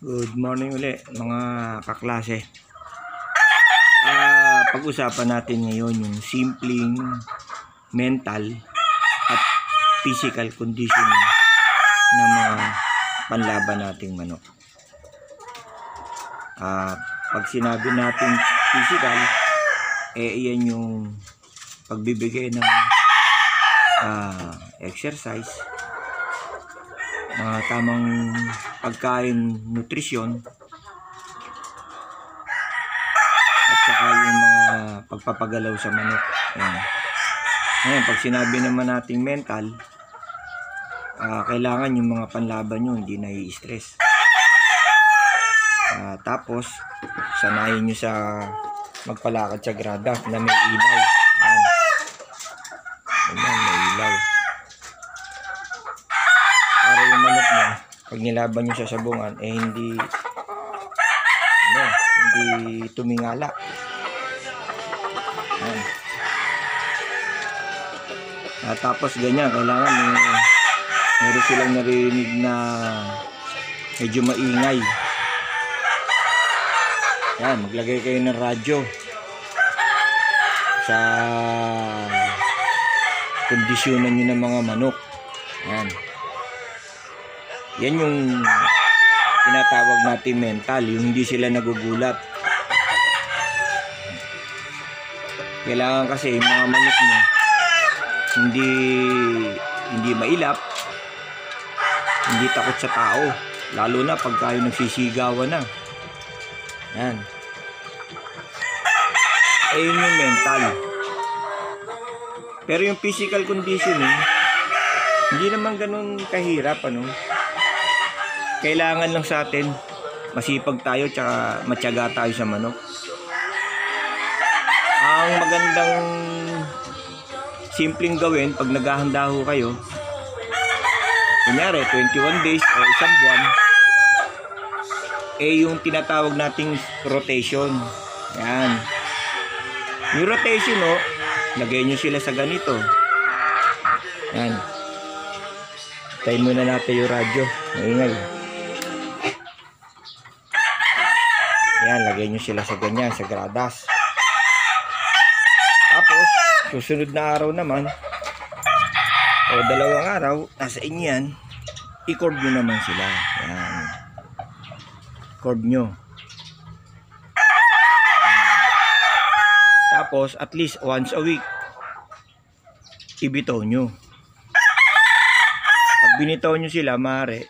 Good morning uli mga kaklase. Pag-usapan natin ngayon yung simpleng mental at physical conditioning ng mga panlaban nating manok. Pag sinabi natin physical, iyan yung pagbibigay ng exercise, tamang pagkain, nutrisyon, at saka yung mga pagpapagalaw sa manok. Ngayon, pag sinabi naman nating mental, kailangan yung mga panlaban nyo hindi nai-stress. Tapos sanayin nyo sa magpalakad sa grada na may ilaw. Ayan, may ilaw. Para yung manok nyo, pag nilaban nyo sa sabungan, hindi tumingala. Tapos ganyan, kailangan meron silang narinig na medyo maingay. Yan, maglagay kayo ng radyo sa kondisyonan nyo ng mga manok. Yan yung tinatawag natin mental, yung hindi sila nagugulat. Kailangan kasi yung mga manok nyo hindi mailap, hindi takot sa tao, lalo na pag kayo nagsisigawan na. Yan. Yun yung mental. Pero yung physical conditioning, hindi naman ganun kahirap, Kailangan lang sa atin masipag tayo tsaka matyaga tayo sa manok. Ang magandang simpleng gawin pag naghahanda ho kayo, kunyari 21 days o isang buwan, yung tinatawag nating rotation. Yan. Yung rotation, lagay nyo sila sa ganito. Yan. Tayo muna natin yung radyo. Maingay. Yan, lagay nyo sila sa ganyan, sa gradas. Tapos, susunod na araw naman, o dalawang araw, nasa inyo yan, i-cord nyo naman sila. Yan. Cord nyo. Tapos, at least once a week, ibitaw nyo. Pag binitaw nyo sila, maaari,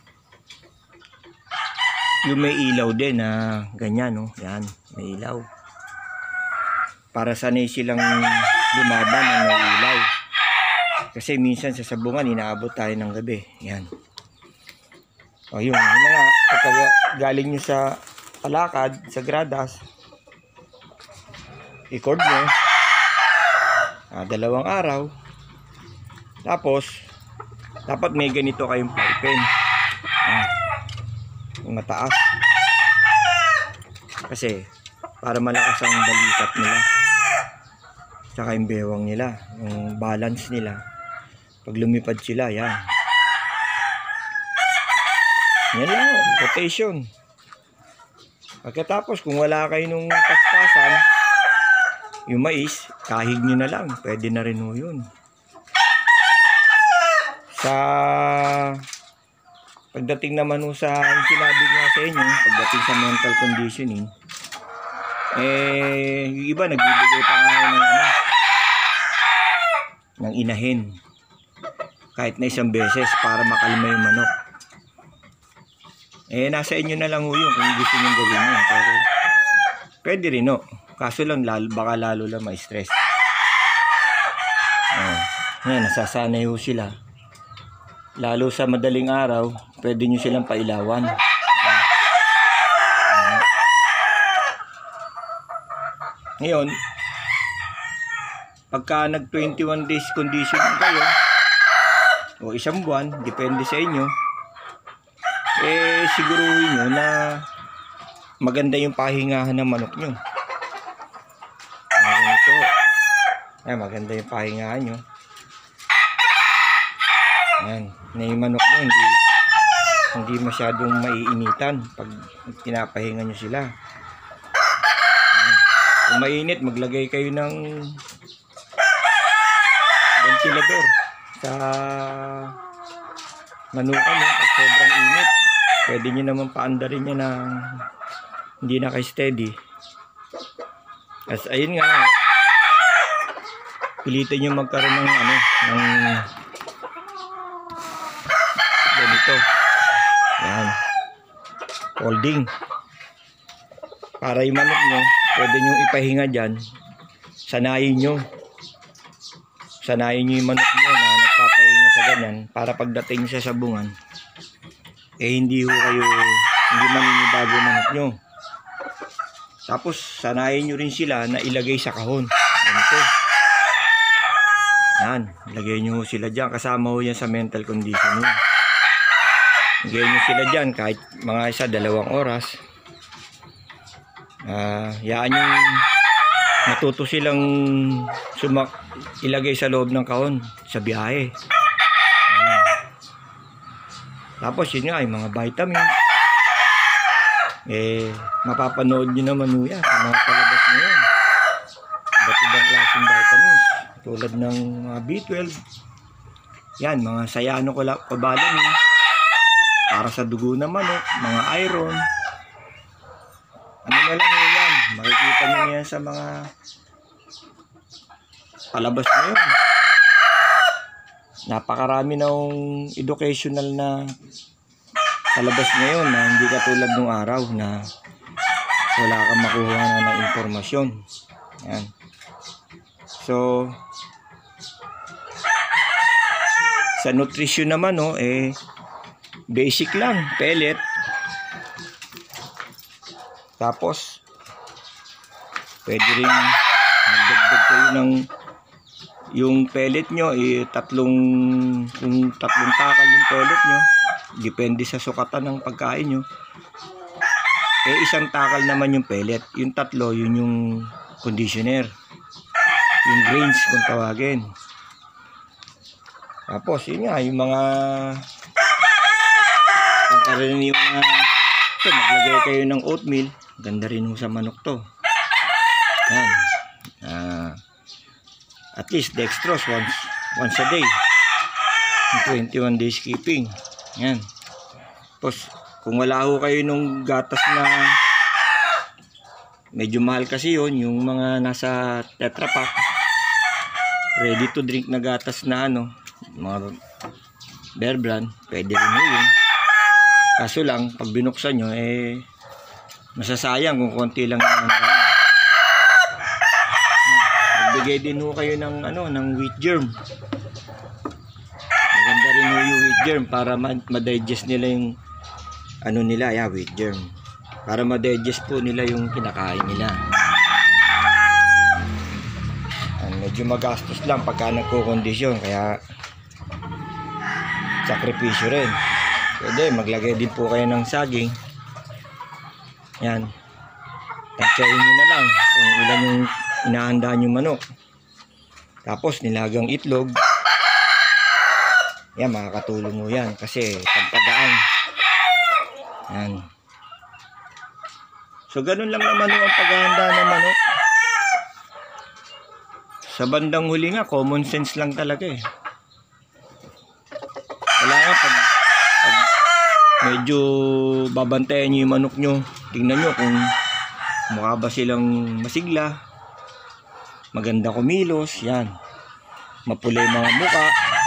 yung may ilaw din na ganyan, yan, may ilaw. Para sanay silang lumaban ng may ilaw. Kasi minsan sa sabungan, inaabot tayo ng gabi. Yan. Yun nga, pagka galing nyo sa palakad, sa gradas, i-cord nyo, 2 araw. Tapos, dapat may ganito kayong pipen. Yung mataas. Kasi, para malakas ang balikat nila. Tsaka yung bewang nila. Yung balance nila. Pag lumipad sila, yan. Yan lang, rotation. Pagkatapos, kung wala kayo nung kaspasan, yung mais, kahig nyo na lang. Pwede na rin yun. Pagdating naman sa sinabi nga sa inyo, pagdating sa mental conditioning, yung iba nagbibigay pa nga ng inahin. Kahit na isang beses para makalma yung manok. Nasa inyo na lang yun kung gusto nyo gawin yun. Pero pwede rin, kaso lang baka lalo lang ma-stress. Nasasanay sila. Lalo sa madaling araw, pwede nyo silang pailawan. Ngayon, pagka nag 21 days condition kayo, o isang buwan, depende sa inyo, siguruhin nyo na maganda yung pahingahan ng manok nyo. Maganda yung pahingahan nyo. Ayan, na yung manok nyo hindi masyadong maiinitan pag pinapahinga nyo sila. Kung mainit, maglagay kayo ng ventilador sa manukan nyo. Pag sobrang init, pwede nyo naman paandarin nyo ng hindi naka-steady. As ayun nga, pilitin nyo magkaroon ng ng ganito. Yan. Holding. Para yung manok nyo, pwede nyo ipahinga dyan. Sanayin nyo. Sanayin nyo yung manok nyo na nagpapahinga sa ganyan. Para pagdating sa sabungan, hindi maninibago yung manok nyo. Tapos, sanayin nyo rin sila na ilagay sa kahon. Ganito. Yan. Ilagay nyo sila dyan. Kasama ho yan sa mental condition nyo. Ilagay nyo sila dyan kahit mga 1-2 oras. Yaan yung matuto silang ilagay sa loob ng kahon sa biyahe. Tapos yun nga, yung mga vitamins. Mapapanood nyo naman ho yan sa mga palabas nyo yan. Iba't ibang klaseng vitamins. Tulad ng mga B12. Yan, mga cyanocobalamin. Para sa dugo ng manok, mga iron. Ano na lang yan. Makikita nyo yan sa mga palabas nyo yan. Napakarami ng educational na palabas ngayon na hindi katulad nung araw na wala kang makuha na impormasyon. Yan. So, sa nutrition naman, basic lang. Pellet. Tapos, pwede rin magdagdag kayo ng yung pellet nyo, kung 3 takal yung pellet nyo, depende sa sukatan ng pagkain nyo. 1 takal naman yung pellet. Yung 3, yun yung conditioner. Yung grains kung tawagin. Tapos, yun nga, yung mga pangkaraniwan na maglagay kayo ng oatmeal. Ganda rin ho sa manok to. Yan. At least dextrose once a day. 21 days keeping. Yan. Tapos, kung wala ho kayo nung gatas na medyo mahal kasi yun, yung mga nasa Tetra Pak, ready to drink na gatas na mga Bear Brand, pwede rin yun. Kaso lang, pag binuksan nyo, masasayang kung konti lang naman. Magbigay din ho kayo ng wheat germ. Maganda rin ho yung wheat germ para ma-digest nila yung wheat germ. Para ma-digest po nila yung kinakain nila. Medyo magastos lang pagka nagkukondisyon, kaya sakripisyo rin. Pwede, maglagay din po kayo ng saging. Yan. Tansyahin nyo na lang kung ilan yung inahandaan yung manok. Tapos, nilagang itlog. Yan, makakatulong mo yan. Kasi, pagpagaan. Yan. So, ganun lang naman ang paghahanda ng manok. Sa bandang huli nga, common sense lang talaga eh. Wala nga, pag medyo babantayan nyo yung manok nyo, tingnan nyo kung mukha ba silang masigla, maganda kumilos, yan. Mapula yung mga muka,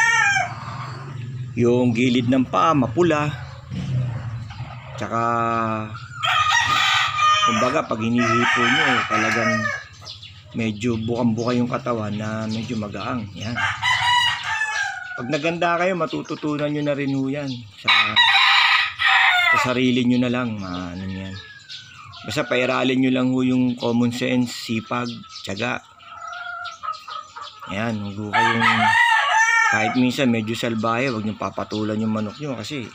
yung gilid ng paa, mapula. Tsaka, kumbaga, pag hinihipo nyo, talagang medyo bukang-buka yung katawan na medyo magaang. Yan. Pag naganda kayo, matututunan nyo na rin ho yan. Sa sarili nyo na lang. Yan. Basta pairalin nyo lang ho yung common sense, sipag, tiyaga. Yan. Huwag kayong, kahit minsan medyo salbahe, huwag nyo papatulan yung manok nyo kasi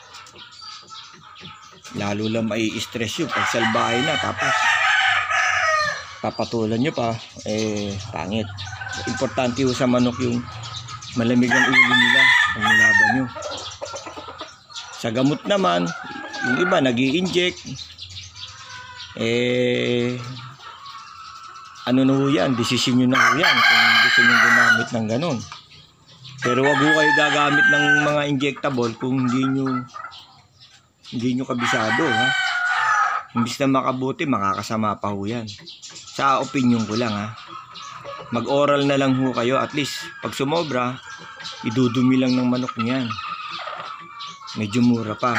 lalo lang mai-stress yun pag salbahe na, tapos papatulan nyo pa, pangit. Importante ho sa manok yung malamig ang ulo nila pag nilaban nyo. Sa gamot naman, yung iba nag-i-inject. Ano na ho yan, desisyon nyo na ho yan kung gusto nyo gumamit ng ganun. Pero wag ho kayo gagamit ng mga injectable kung hindi nyo kabisado, ha. Imbis na makabuti, makakasama pa ho yan. Sa opinion ko lang, ha. Mag-oral na lang ho kayo, at least pag sumobra, idudumi lang ng manok niyan. Medyo mura pa.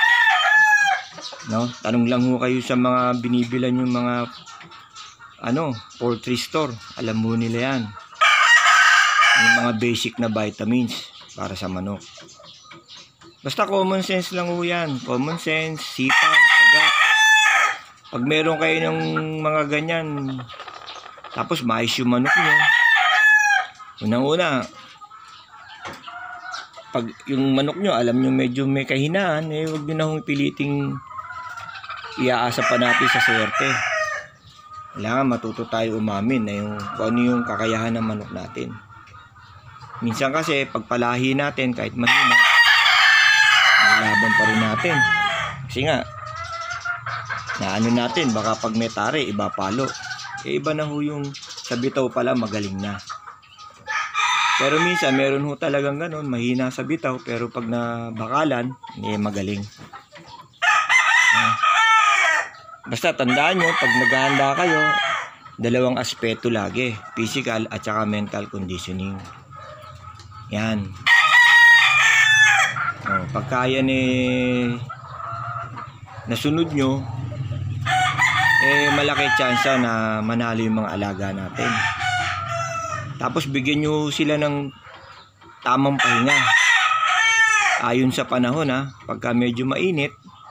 No? Tanong lang ho kayo sa mga binibilan yung mga poultry store. Alam mo nila yan. Yung mga basic na vitamins para sa manok. Basta common sense lang ho yan. Common sense, sipag, taga. Pag meron kayo ng mga ganyan, tapos maayos yung manok nyo, unang-una, pag yung manok nyo, alam nyo medyo may kahinaan, huwag nyo na hong piliting iaasa pa natin sa swerte. Kailangan matuto tayo umamin na kung ano yung kakayahan ng manok natin. Minsan kasi, pagpalahi natin, kahit mahina, nilaban pa rin natin. Kasi nga, naano natin, baka pag may tare, iba palo. Iba na ho yung sa bitaw pala, magaling na. Pero minsan, meron ho talagang ganun, mahina sa bitaw, pero pag nabakalan, magaling. Basta tandaan nyo, pag naghahanda kayo, dalawang aspeto lagi, physical at saka mental conditioning. Yan. Pagka yan nasunod nyo, malaki chance na manalo yung mga alaga natin. Tapos bigyan nyo sila ng tamang pahinga. Ayon sa panahon, pagka medyo mainit,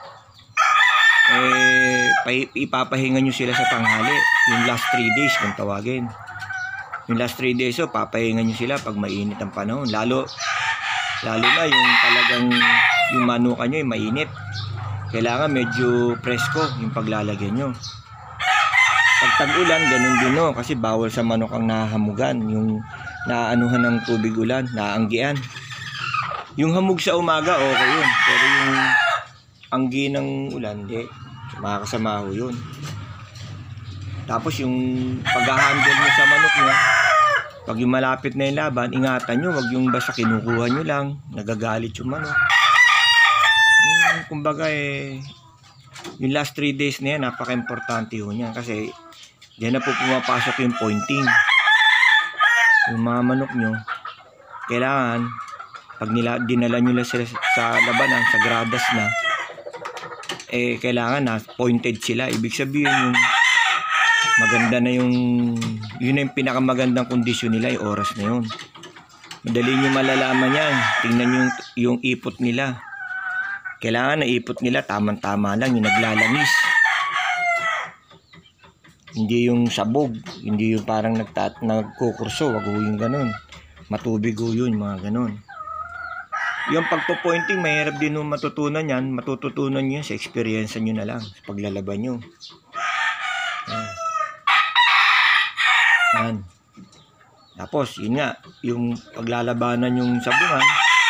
ipapahinga nyo sila sa tanghali. Yung last 3 days kung tawagin. Yung last 3 days, papahinga nyo sila pag mainit ang panahon. Lalo na yung talagang yung manuka nyo mainit. Kailangan medyo presko yung paglalagyan nyo. Pag tag-ulan, ganun din kasi bawal sa manok ang nahamugan, yung naaanuhan ng tubig ulan, naanggian. Yung hamog sa umaga, okay yun. Pero yung anggi ng ulan, hindi. Makakasama ho yun. Tapos yung pag-handle nyo sa manok nyo, pag yung malapit na yung laban, ingatan nyo, wag yung basta kinukuha nyo lang, nagagalit yung manok. Kumbaga yung last 3 days na yan, napaka-importante ho niyan kasi diyan na po pumapasok yung pointing. Yung mga manok nyo, kailangan pag dinala nyo lang sila sa labanan, sa gradas na, kailangan na pointed sila. Ibig sabihin yung maganda na yun na yung pinakamagandang kondisyon nila, yung oras na yun. Madali nyo malalaman yan. Tingnan nyo yung ipot nila. Kailangan na ipot nila tamang-tama lang, yung naglalangis. Hindi yung sabog, hindi yung parang nagkukurso, wag ho yung ganun. Matubig ho yun, mga ganun. Yung pagpo-pointing, mahirap din nung matutunan yan. Matututunan nyo sa experience nyo na lang, sa paglalaban nyo. Yan. Tapos, yun nga, yung paglalabanan yung sabungan,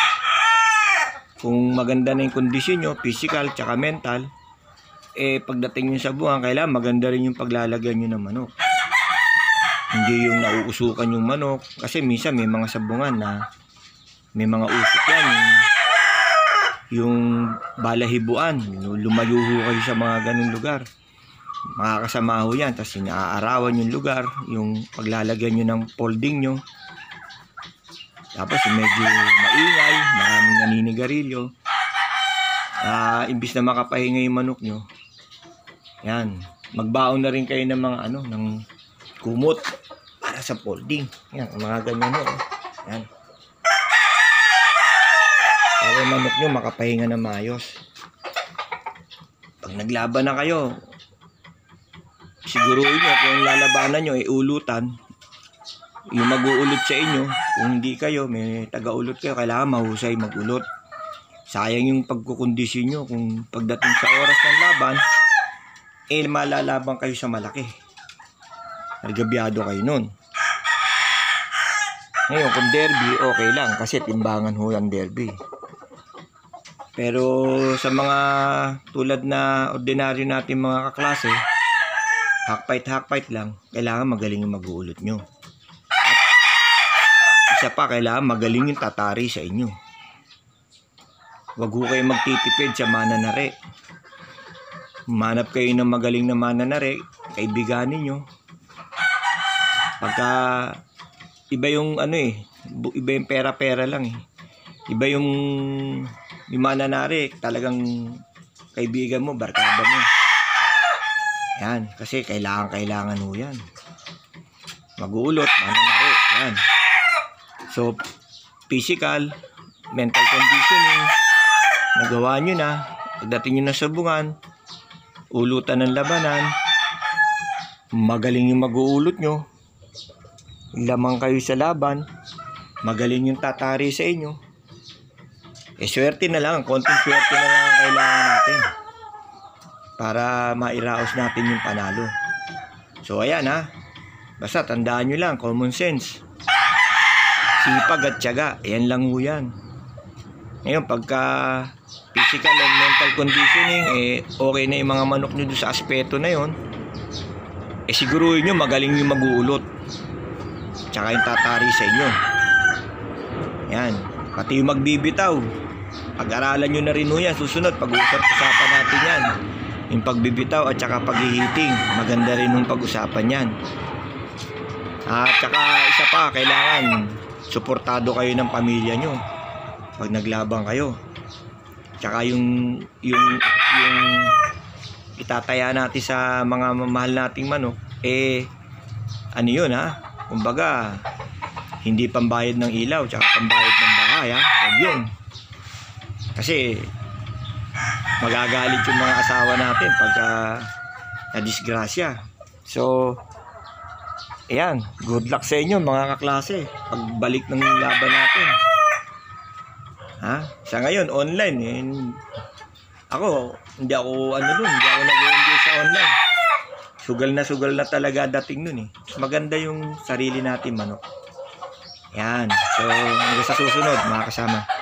kung maganda na yung kondisyon nyo, physical, tsaka mental, pagdating nyo sa buwan, kailangan maganda rin yung paglalagyan nyo ng manok. Hindi yung nauusukan yung manok. Kasi minsan may mga sabungan na may mga usok yan. Yung balahibuan, lumayo kayo sa mga ganung lugar. Makakasama ho yan. Tapos inaarawan yung lugar, yung paglalagyan nyo ng folding nyo. Tapos medyo maingay, maraming naninigarilyo. Imbis na makapahinga yung manok nyo, yan, magbaon na rin kayo ng mga ng kumot para sa folding. Yan, mga ganyan ho. Yan. Para yung manok nyo makapahinga na maayos. Pag naglaban na kayo, siguruhin nyo kung lalabanan nyo ulutan. Yung mag-uulot sa inyo, kung hindi kayo, may taga-ulot kayo, kailangan mahusay mag-ulot. Sayang yung pagkukondisyon nyo kung pagdating sa oras ng laban, malalaban kayo sa malaki. Nagabyado kayo nun. Ngayon, kung derby, okay lang, kasi timbangan ho ang derby. Pero sa mga tulad na ordinaryo natin mga kaklase, hakpait lang, kailangan magaling yung mag-uulot nyo. At isa pa, kailangan magaling yung tatari sa inyo. Huwag ho kayo magtitipid sa mananari. Manap kayo ng magaling na mananari, kaibigan ninyo. Pagka iba yung iba yung pera-pera lang eh. Iba yung mananari, talagang kaibigan mo, barkada mo. Yan, kasi kailangan ho yan. Mag-uulot, mananari, yan. So, physical, mental conditioning, nagawa nyo na, pagdating nyo na sa bungan, ulutan ng labanan, magaling yung mag-uulot nyo, lamang kayo sa laban, magaling yung tatari sa inyo. Swerte na lang, konting swerte na lang ang kailangan natin para mairaos natin yung panalo. So ayan ha, basta tandaan nyo lang, common sense, sipag at tiyaga, ayan lang ho yan. Ngayon pagka physical and mental conditioning, okay na yung mga manok nyo doon sa aspeto na yon, siguruhin nyo magaling yung mag-uulot tsaka yung tatari sa inyo. Yan, pati yung magbibitaw, pag-aralan nyo na rin ho yan. Susunod, pag-usapan natin yan, yung pagbibitaw at saka paghihiting, maganda rin yung pag-usapan yan. At saka isa pa, kailangan suportado kayo ng pamilya nyo pag naglabang kayo. Tsaka yung itataya natin sa mga mahal nating manok, ano yun ha, kumbaga hindi pambayad ng ilaw tsaka pambayad ng bahay ha, huwag yun. Kasi magagalit yung mga asawa natin pagka na-disgrasya. So ayan, good luck sa inyo mga kaklase pagbalik ng laban natin ha. Sa ngayon online hindi ako nag-enjoy sa online. Sugal na talaga dating nun eh. Maganda yung sarili natin manok. Yan. So hanggang sa susunod mga kasama.